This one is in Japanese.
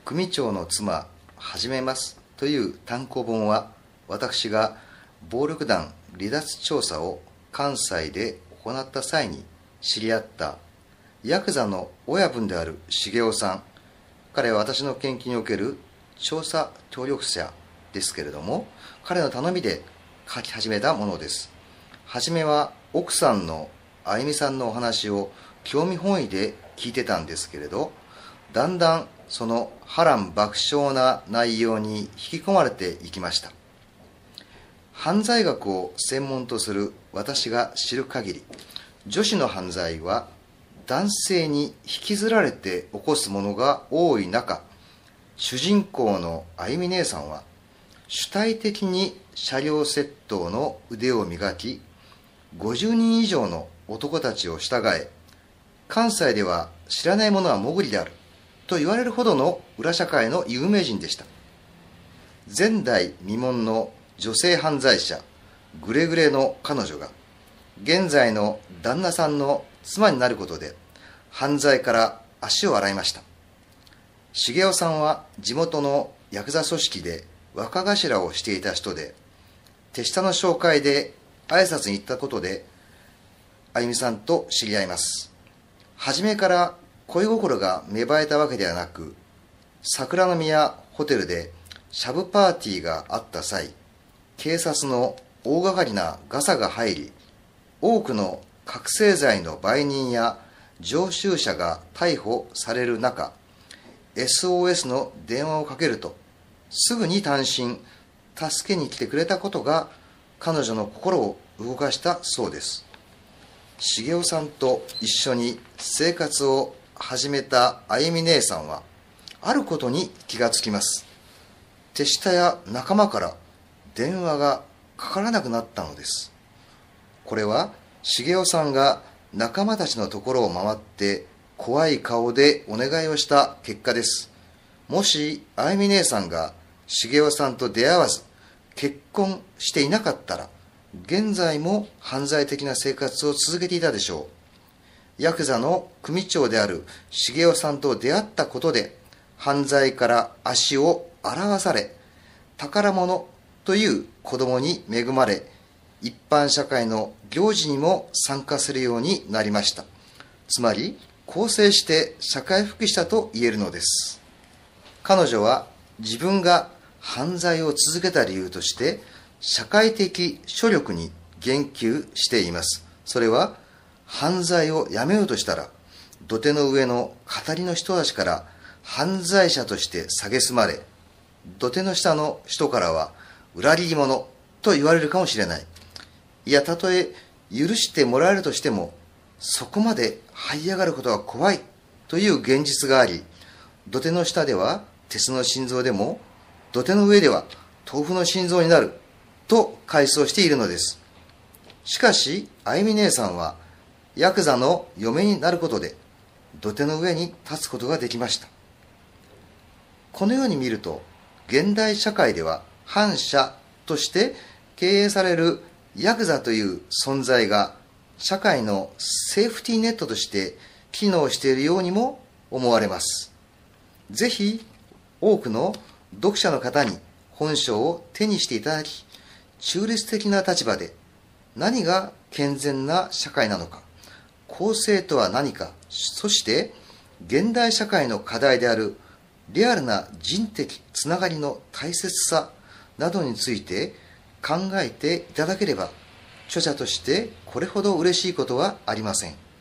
組長の妻始めますという単行本は、私が暴力団離脱調査を関西で行った際に知り合ったヤクザの親分である重雄さん、彼は私の研究における調査協力者ですけれども、彼の頼みで書き始めたものです。はじめは奥さんのあゆみさんのお話を興味本位で聞いてたんですけれど、だんだんその波乱爆笑な内容に引き込まれていきました。犯罪学を専門とする私が知る限り、女子の犯罪は男性に引きずられて起こすものが多い中、主人公のあゆみ姉さんは主体的に車両窃盗の腕を磨き、50人以上の男たちを従え、関西では知らない者は潜りであると言われるほどの裏社会の有名人でした。前代未聞の女性犯罪者グレグレの彼女が現在の旦那さんの妻になることで犯罪から足を洗いました。重雄さんは地元のヤクザ組織で若頭をしていた人で、手下の紹介で挨拶に行ったことであゆみさんと知り合います。初めから恋心が芽生えたわけではなく、桜宮ホテルでシャブパーティーがあった際、警察の大掛かりなガサが入り、多くの覚醒剤の売人や常習者が逮捕される中、SOS の電話をかけるとすぐに単身助けに来てくれたことが彼女の心を動かしたそうです。重雄さんと一緒に生活を始めたあゆみ姉さんはあることに気がつきます。手下や仲間から電話がかからなくなったのです。これは重雄さんが仲間たちのところを回って怖い顔でお願いをした結果です。もしあゆみ姉さんが重雄さんと出会わず結婚していなかったら、現在も犯罪的な生活を続けていたでしょう。ヤクザの組長である重雄さんと出会ったことで犯罪から足を洗わされ、宝物という子供に恵まれ、一般社会の行事にも参加するようになりました。つまり更生して社会復帰したと言えるのです。彼女は自分が犯罪を続けた理由として社会的処力に言及しています。それは犯罪をやめようとしたら土手の上の語りの人たちから犯罪者として蔑まれ、土手の下の人からは裏切り者と言われるかもしれない。いや、たとえ許してもらえるとしても、そこまで這い上がることが怖いという現実があり、土手の下では鉄の心臓でも、土手の上では豆腐の心臓になると回想しているのです。しかしあゆみ姉さんはヤクザの嫁になることで土手の上に立つことができました。このように見ると、現代社会では反社として経営されるヤクザという存在が社会のセーフティーネットとして機能しているようにも思われます。ぜひ多くの読者の方に本書を手にしていただき、中立的な立場で何が健全な社会なのか、公正とは何か、そして現代社会の課題であるリアルな人的つながりの大切さなどについて考えていただければ、著者としてこれほど嬉しいことはありません。